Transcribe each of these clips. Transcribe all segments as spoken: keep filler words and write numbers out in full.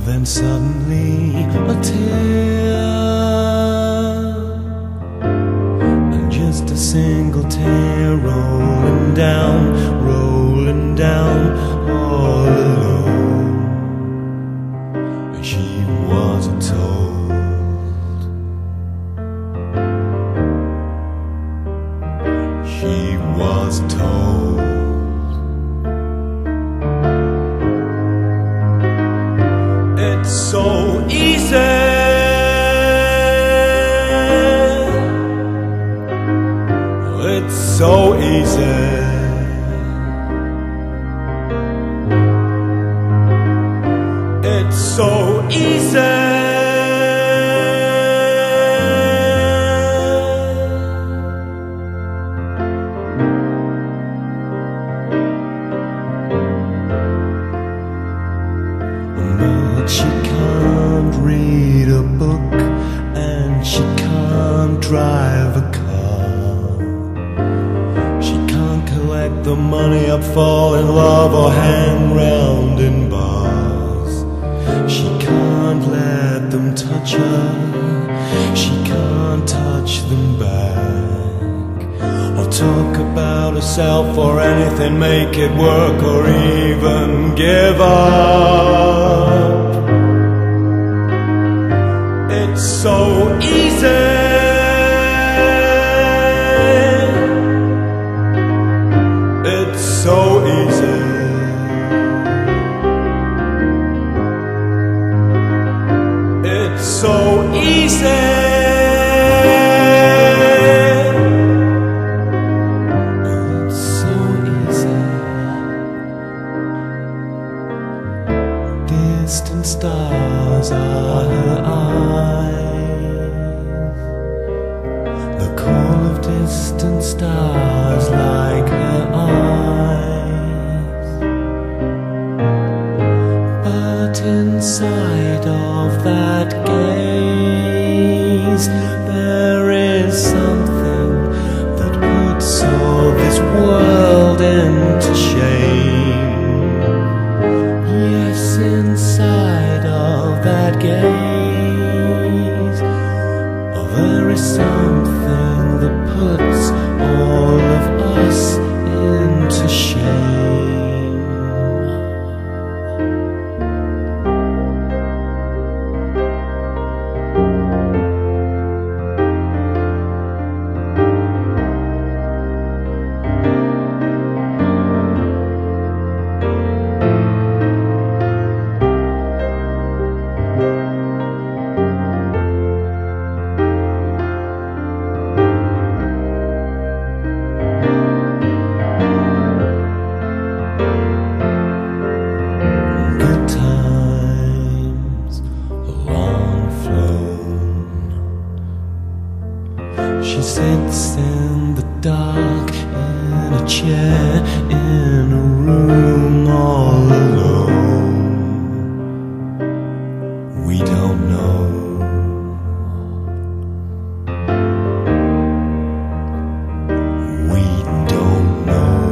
Then suddenly a tear, and just a single tear rolling down, rolling down, all alone. And she wasn't told, she was told. It's so easy, it's so easy. It's so easy. But she can't read a book, and she can't drive a car. She can't collect the money up, fall in love, or hang round in bars. She can't let them touch her, she can't touch them back, or talk about herself or anything, make it work, or even give up. It's so easy, it's so easy. It's so easy. It's so easy. Distant stars are her eyes, the call of distant stars like her eyes. But inside of that gaze, there is something that puts all this world into shame. Yes, inside of that gaze, oh, there is something that puts all of us into shame. She sits in the dark in a chair in a room all alone. We don't know. We don't know.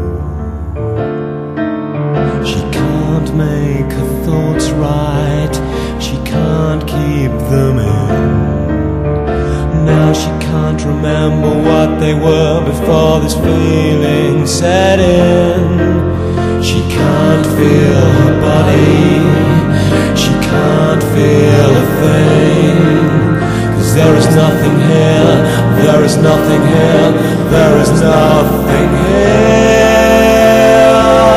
She can't make her thoughts right, she can't keep them in. Now she can't remember what they were before this feeling set in. She can't feel her body, she can't feel a thing. 'Cause there is nothing here, there is nothing here, there is nothing here.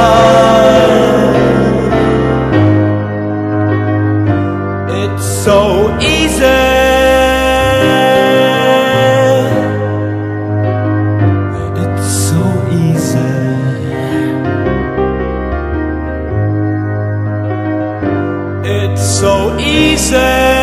It's so easy. It's so easy.